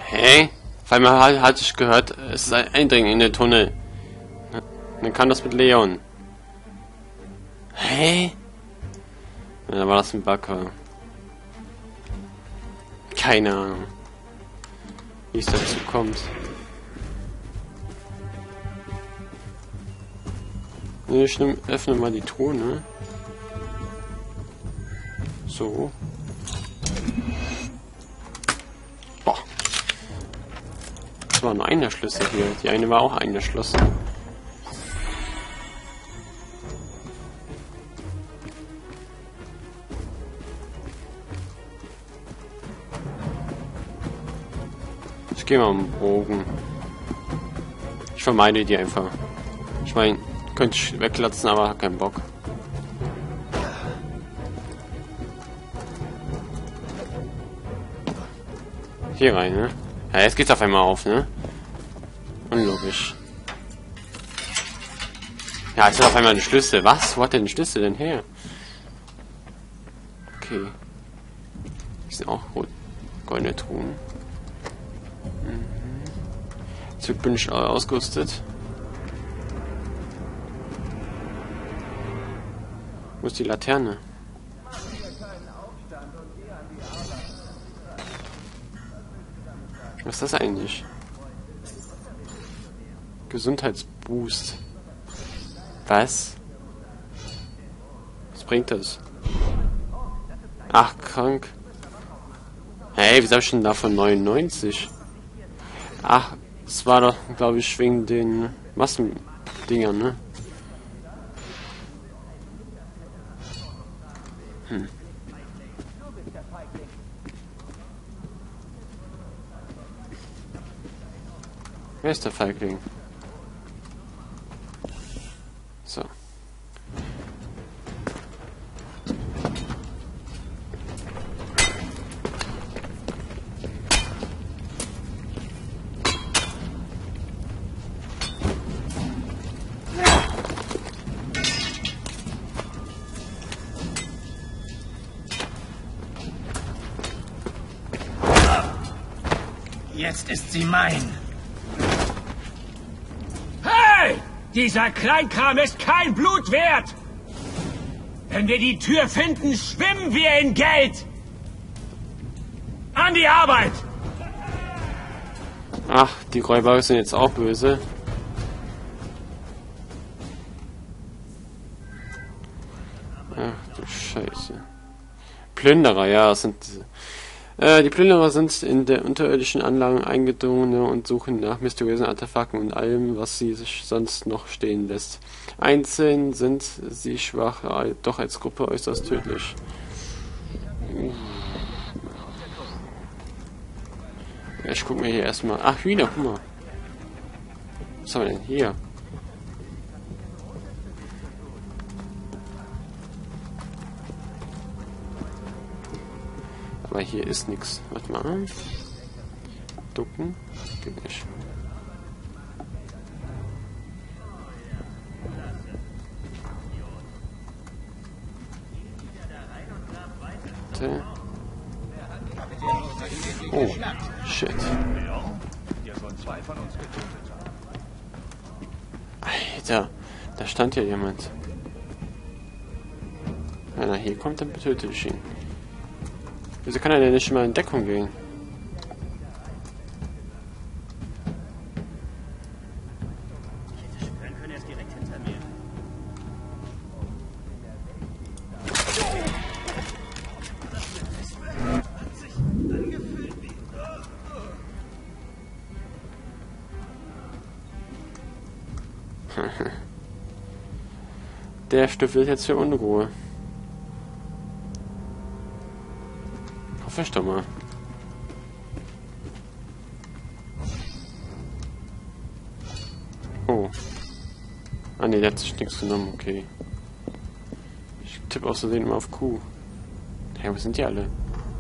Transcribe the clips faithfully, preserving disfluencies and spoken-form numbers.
Hä? Auf einmal hatte ich gehört, es ist ein Eindringen in den Tunnel. Dann kam das mit Leon. Hä? Ja, dann war das ein Bugger. Keine Ahnung, wie es dazu kommt. Ich nehm, öffne mal die Truhe, ne? So. Boah. Das war nur einer Schlüssel hier. Die eine war auch eingeschlossen. Ich gehe mal am Bogen. Ich vermeide die einfach. Ich meine, könnte ich weglatzen, aber hab keinen Bock. Hier rein, ne? Ja, jetzt geht's auf einmal auf, ne? Unlogisch. Ja, es ist auf einmal ein Schlüssel. Was? Wo hat der den Schlüssel denn her? Okay. Die sind auch rot. Goldene Truhen. Mhm. Jetzt bin ich ausgerüstet. Wo ist die Laterne? Was ist das eigentlich? Gesundheitsboost. Was? Was bringt das? Ach, krank. Hey, wieso hab ich denn davon neunundneunzig? Ach, es war doch, glaube ich, wegen den Massendingern, ne? Hm. Wer ist der Feigling? So. Jetzt ist sie mein. Hey! Dieser Kleinkram ist kein Blut wert! Wenn wir die Tür finden, schwimmen wir in Geld! An die Arbeit! Ach, die Räuber sind jetzt auch böse. Ach du Scheiße. Plünderer, ja, das sind... Äh, die Plünderer sind in der unterirdischen Anlagen eingedrungen und suchen nach mysteriösen Artefakten und allem, was sie sich sonst noch stehen lässt. Einzeln sind sie schwach, doch als Gruppe äußerst tödlich. Ich guck mir hier erstmal... Ach, Hühner, guck mal. Was haben wir denn hier? Aber hier ist nichts. Warte mal. Ducken. Geht nicht. Warte. Oh, shit. Alter, da stand ja jemand. Wenn er hier kommt, dann töte ich ihn. Wieso kann er denn nicht mal in Deckung gehen? Der stiftet jetzt für Unruhe. Hoffe ich doch mal. Oh. Ah ne, der hat sich nichts genommen, okay. Ich tippe außerdem immer auf Q. Hey, wo sind die alle?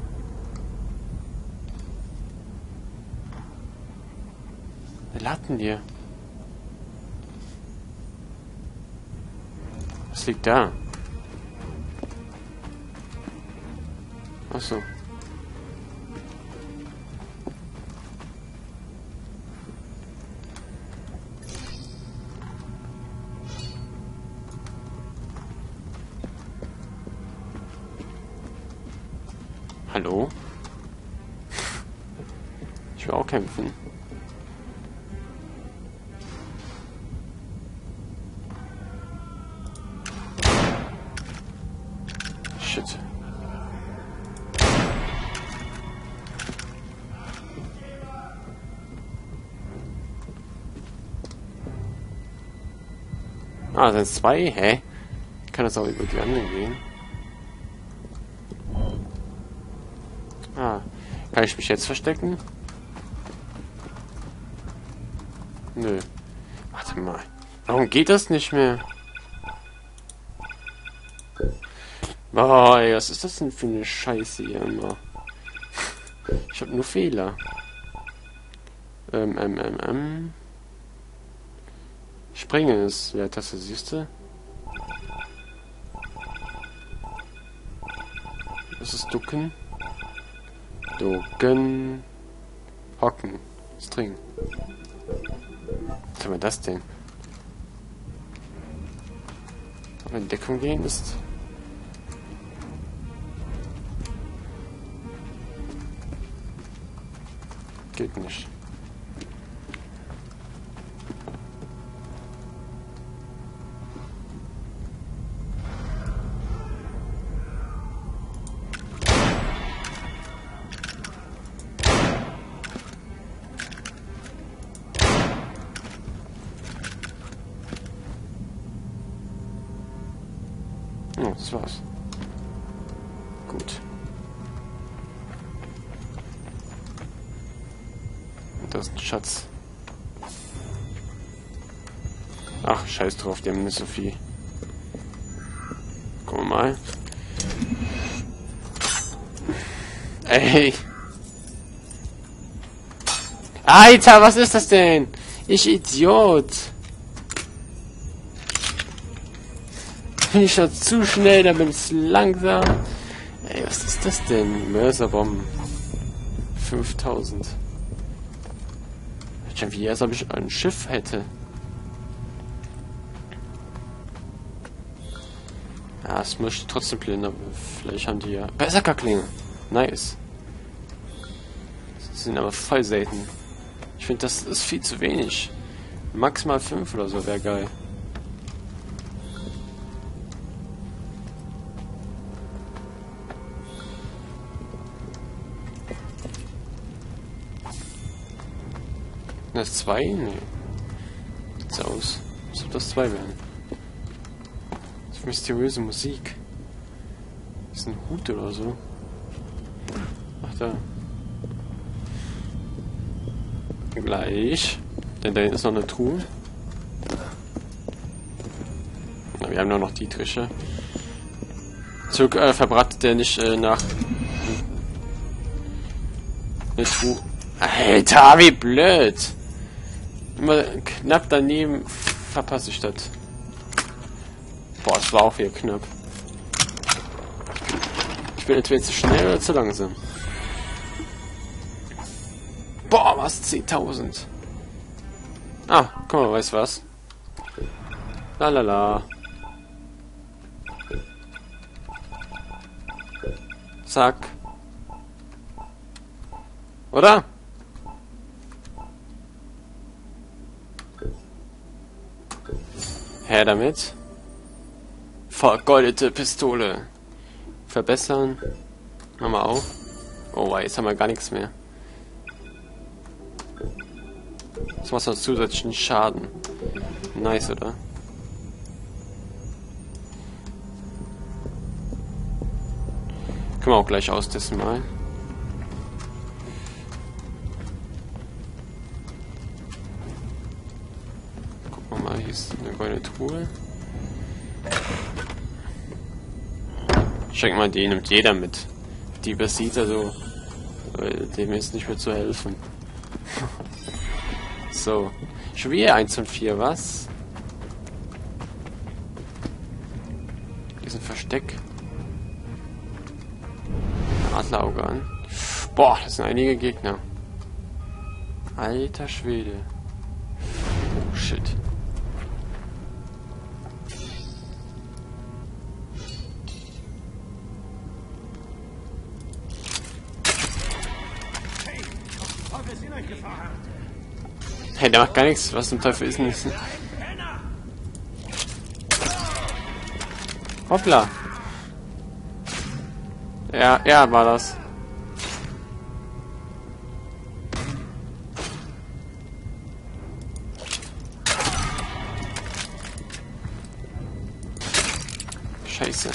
Wer laden die? Was liegt da? Achso. Hallo? Ich will auch kämpfen. Shit. Ah, sind es zwei? Hä? Kann das auch über die anderen gehen? Ah, kann ich mich jetzt verstecken? Nö. Warte mal. Warum geht das nicht mehr? Boah, ey, was ist das denn für eine Scheiße hier immer? Ich hab nur Fehler. Ähm, ähm, ähm, ähm. Springen ist Leertaste, siehst du? Das ist Ducken. Ducken. Hocken. String. Was haben wir das denn? Auf Entdeckung gehen ist. Geht nicht. Oh, das war's. Gut. Und da ist ein Schatz. Ach, scheiß drauf, die haben nicht so viel. Gucken wir mal. Ey! Alter, was ist das denn? Ich Idiot! Bin ich schon zu schnell, dann bin ich langsam. Ey, was ist das denn? Mörserbomben. fünftausend. Schon wie als ob ich ein Schiff hätte. Ja, es möchte trotzdem plündern, aber vielleicht haben die ja... Berserkerklinge! Nice. Sie sind aber voll selten. Ich finde, das ist viel zu wenig. Maximal fünf oder so wäre geil. Das zwei? Nee. Sieht's aus. Als ob das zwei wären. Das ist mysteriöse Musik. Das ist ein Hut oder so. Ach da. Gleich. Denn da hinten ist noch eine Truhe. Na, wir haben nur noch die Tische. Zurück äh, verbratet der nicht äh, nach eine Truhe. Alter, wie blöd! Immer knapp daneben verpasse ich das. Boah, das war auch wieder knapp. Ich bin entweder zu schnell oder zu langsam. Boah, was? zehntausend. Ah, guck mal, weißt du was? Lalala. Zack. Oder? Her damit. Vergoldete Pistole. Verbessern. Machen wir auf. Oh, jetzt haben wir gar nichts mehr. Das macht noch zusätzlichen Schaden. Nice, oder? Können wir auch gleich austesten mal. Gucken wir mal, hier ist eine goldene Truhe. Ich denke mal, die nimmt jeder mit. Die übersieht also, dem ist nicht mehr zu helfen. So. Schon wieder eins und vier, was? Hier ist ein Versteck. Adlerauge an. Boah, das sind einige Gegner. Alter Schwede. Oh shit. Hey, der macht gar nichts. Was zum Teufel ist denn das? Hoppla. Ja, ja, war das. Scheiße.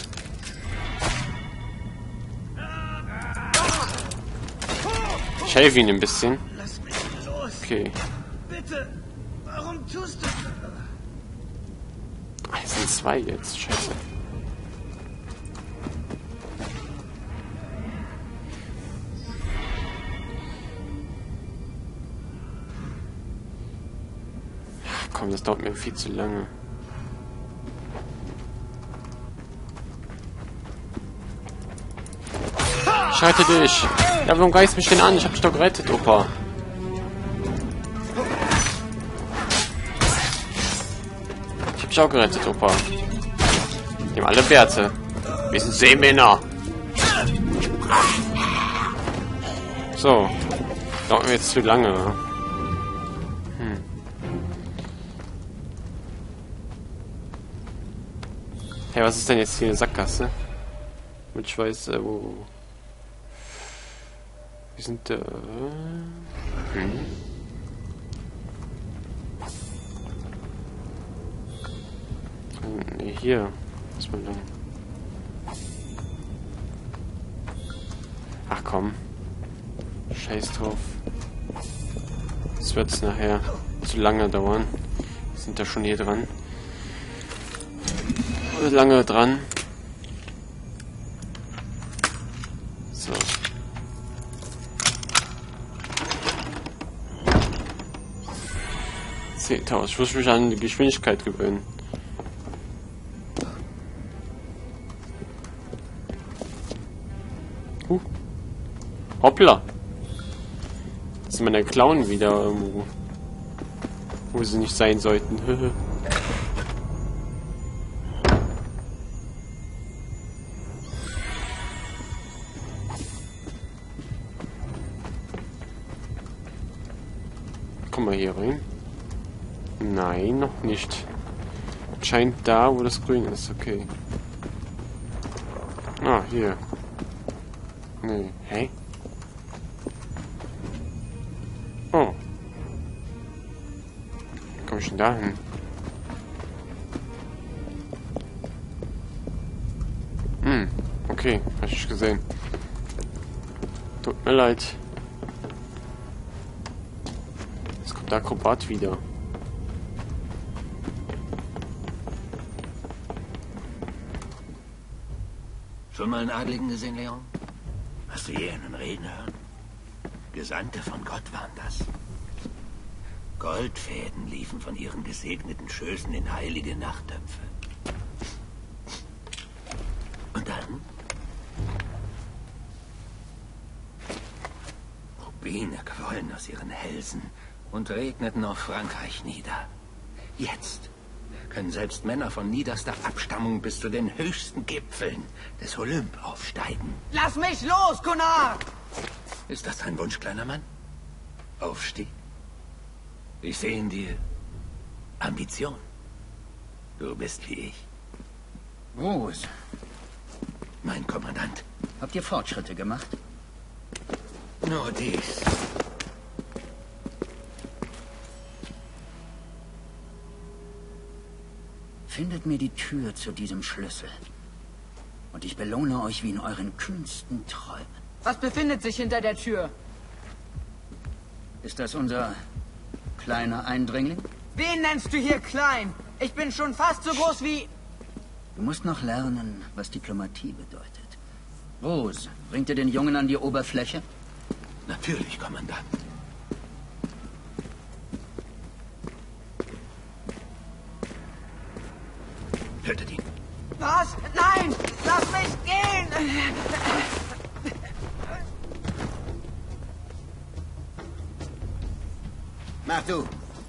Ich helfe ihn ein bisschen. Lass mich los. Okay. Bitte. Warum tust du... Ah, es sind zwei jetzt. Scheiße. Ach, komm, das dauert mir viel zu lange. Ich rette dich. Ja, warum greifst du mich denn an? Ich hab dich doch gerettet, Opa. Ich hab dich auch gerettet, Opa. Die haben alle Werte. Wir sind Seemänner. So. Dauert mir jetzt zu lange. Hm. Hey, was ist denn jetzt hier eine Sackgasse? Und ich weiß, äh, wo... Wir sind da... Hm. Nee, hier. Muss man lang. Ach komm. Scheiß drauf. Das wird nachher zu lange dauern. Wir sind da schon hier dran. Lange dran. So. zehntausend. Ich muss mich an die Geschwindigkeit gewöhnen. Uh. Hoppla. Jetzt sind meine Klauen wieder irgendwo. Wo sie nicht sein sollten. Komm mal hier rein. Nein, noch nicht. Scheint da, wo das grün ist. Okay. Ah, hier. Nee. Hä? Oh. Wie komm ich denn da hin? Hm. Okay. Hab ich gesehen. Tut mir leid. Jetzt kommt der Akrobat wieder. Schon mal einen Adligen gesehen, Leon? Hast du je einen reden hören? Gesandte von Gott waren das. Goldfäden liefen von ihren gesegneten Schößen in heilige Nachttöpfe. Und dann? Rubine quollen aus ihren Hälsen und regneten auf Frankreich nieder. Jetzt können selbst Männer von niederster Abstammung bis zu den höchsten Gipfeln des Olymp aufsteigen. Lass mich los, Gunnar! Ist das dein Wunsch, kleiner Mann? Aufstieg? Ich sehe in dir Ambition. Du bist wie ich. Rose, Mein Kommandant. habt ihr Fortschritte gemacht? Nur dies. Findet mir die Tür zu diesem Schlüssel. Und ich belohne euch wie in euren kühnsten Träumen. Was befindet sich hinter der Tür? Ist das unser kleiner Eindringling? Wen nennst du hier klein? Ich bin schon fast so groß wie... Du musst noch lernen, was Diplomatie bedeutet. Rose, bringt ihr den Jungen an die Oberfläche? Natürlich, Kommandant. Tötet ihn. Was? Nein! Lass mich gehen! Mach du.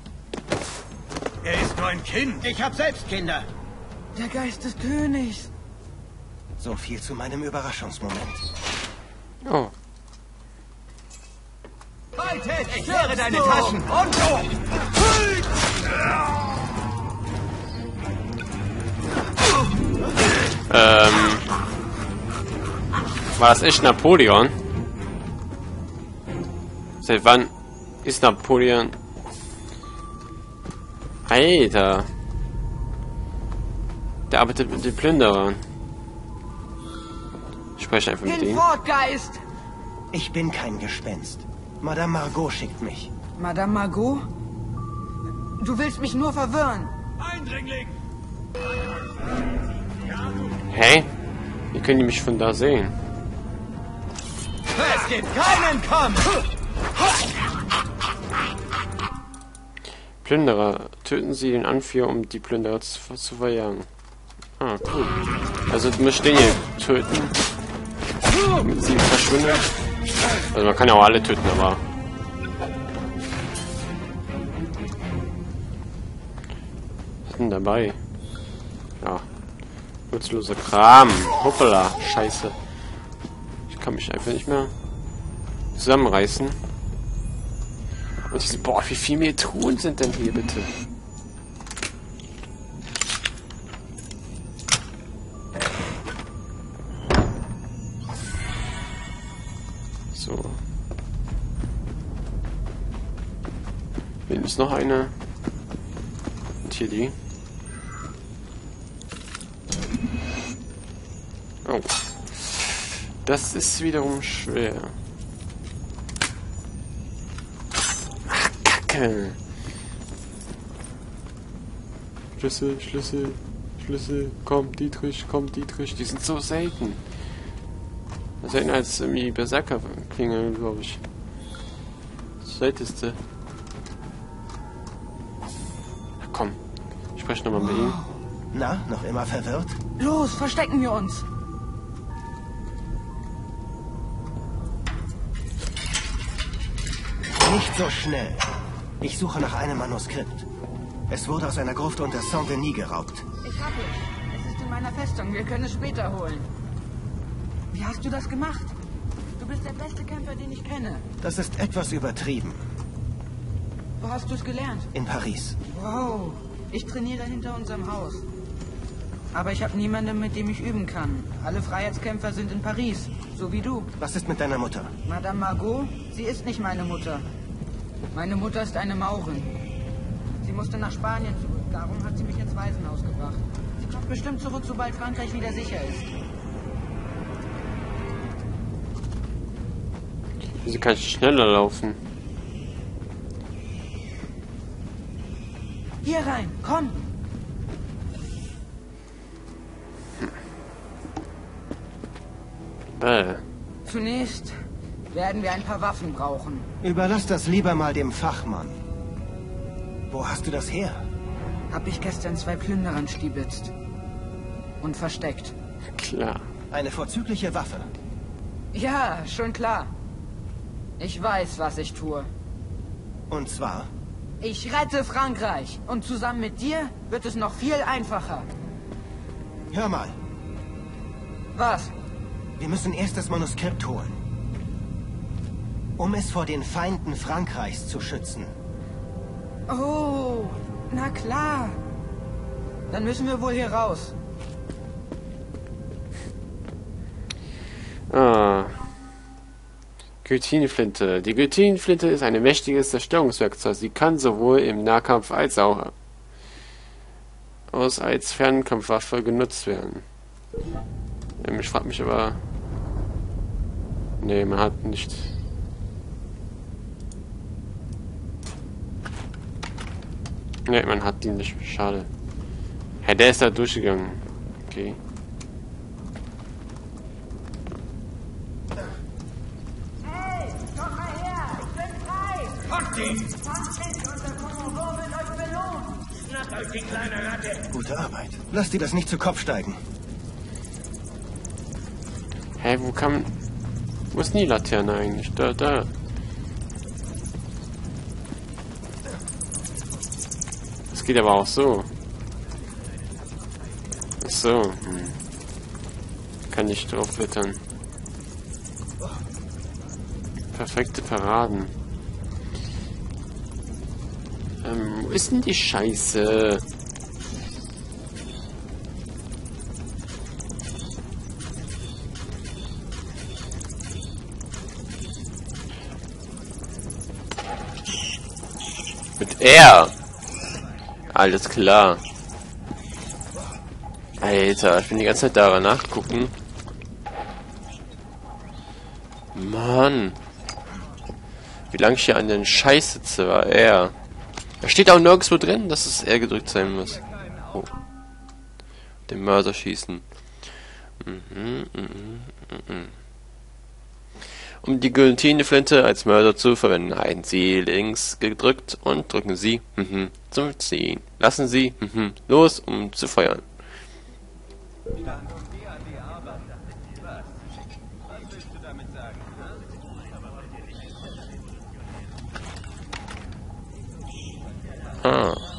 Er ist nur ein Kind. Ich hab selbst Kinder. Der Geist des Königs. So viel zu meinem Überraschungsmoment. Oh. Feuer! Leute, ich leere deine Taschen. Und Ähm. War das echt Napoleon? Seit wann ist Napoleon? Alter. Der arbeitet mit den Plünderern. Ich spreche einfach mit denen. Hinfort, Geist! ich bin kein Gespenst. Madame Margot schickt mich. Madame Margot? Du willst mich nur verwirren. Eindringling! Hey? Wie können die mich von da sehen? Es gibt keinen Kampf! Plünderer. Töten Sie den Anführer, um die Plünderer zu, zu verjagen. Ah, cool. Also du musst den hier töten. Damit sie verschwinden. Also man kann ja auch alle töten, aber... Was ist denn dabei? Ja. Nutzloser Kram. Hoppala. Scheiße. Ich kann mich einfach nicht mehr zusammenreißen. Und diese, boah, wie viel mehr Truhen sind denn hier, bitte? So. Hier ist noch eine. Und hier die. Oh. Das ist wiederum schwer. Ach, Kacke. Schlüssel, Schlüssel, Schlüssel. Komm, Dietrich, komm, Dietrich. Die sind so selten. Seltener als irgendwie Berserker-Klingel, glaube ich. Das seltenste. Ach, komm. Ich spreche nochmal mit ihm. Na, noch immer verwirrt? Los, verstecken wir uns. Nicht so schnell. Ich suche nach einem Manuskript. Es wurde aus einer Gruft unter Saint-Denis geraubt. Ich hab es. Es ist in meiner Festung. Wir können es später holen. Wie hast du das gemacht? Du bist der beste Kämpfer, den ich kenne. Das ist etwas übertrieben. Wo hast du es gelernt? In Paris. Wow. Ich trainiere hinter unserem Haus. Aber ich habe niemanden, mit dem ich üben kann. Alle Freiheitskämpfer sind in Paris. So wie du. Was ist mit deiner Mutter? Madame Margot? Sie ist nicht meine Mutter. Meine Mutter ist eine Maurin. Sie musste nach Spanien zurück. Darum hat sie mich ins Waisenhaus gebracht. Sie kommt bestimmt zurück, sobald Frankreich wieder sicher ist. Wieso kann ich schneller laufen? Hier rein, komm! Bäh. Zunächst werden wir ein paar Waffen brauchen. Überlass das lieber mal dem Fachmann. Wo hast du das her? Hab ich gestern zwei Plünderern stibitzt. Und versteckt. Klar. Eine vorzügliche Waffe. Ja, schon klar. Ich weiß, was ich tue. Und zwar? Ich rette Frankreich. Und zusammen mit dir wird es noch viel einfacher. Hör mal, Was? wir müssen erst das Manuskript holen. Um es vor den Feinden Frankreichs zu schützen. Oh, na klar. Dann müssen wir wohl hier raus. Ah. Guillotineflinte. Die Guillotineflinte ist ein mächtiges Zerstörungswerkzeug. Sie kann sowohl im Nahkampf als auch aus als Fernkampfwaffe genutzt werden. Ähm, ich frage mich aber... Nee, man hat nicht... Nee, man hat die nicht. Schade. Ja, der ist da durchgegangen. Okay. Hey, komm mal her. Ich bin frei. Packt ihn! Kommt mit und der Kommandeur wird euch belohnen. Schnappt euch die kleine Ratte! Gute Arbeit. Lass dir das nicht zu Kopf steigen. Hä, wo kam... Wo ist denn die Laterne eigentlich? Da, da. Das geht aber auch so. Ach so. Hm. Kann nicht draufblättern. Perfekte Paraden. Ähm, wo ist denn die Scheiße? Mit R. Alles klar. Alter, ich bin die ganze Zeit daran nachgucken. Mann. Wie lange ich hier an den Scheiß sitze, war R. Da steht auch nirgendwo drin, dass es R gedrückt sein muss. Oh. Den Mörser schießen. Mhm, mhm, mhm. Um die Guillotine-Flinte als Mörder zu verwenden, halten Sie links gedrückt und drücken Sie mhm, zum Ziehen. Lassen Sie mhm, los, um zu feuern. Ah.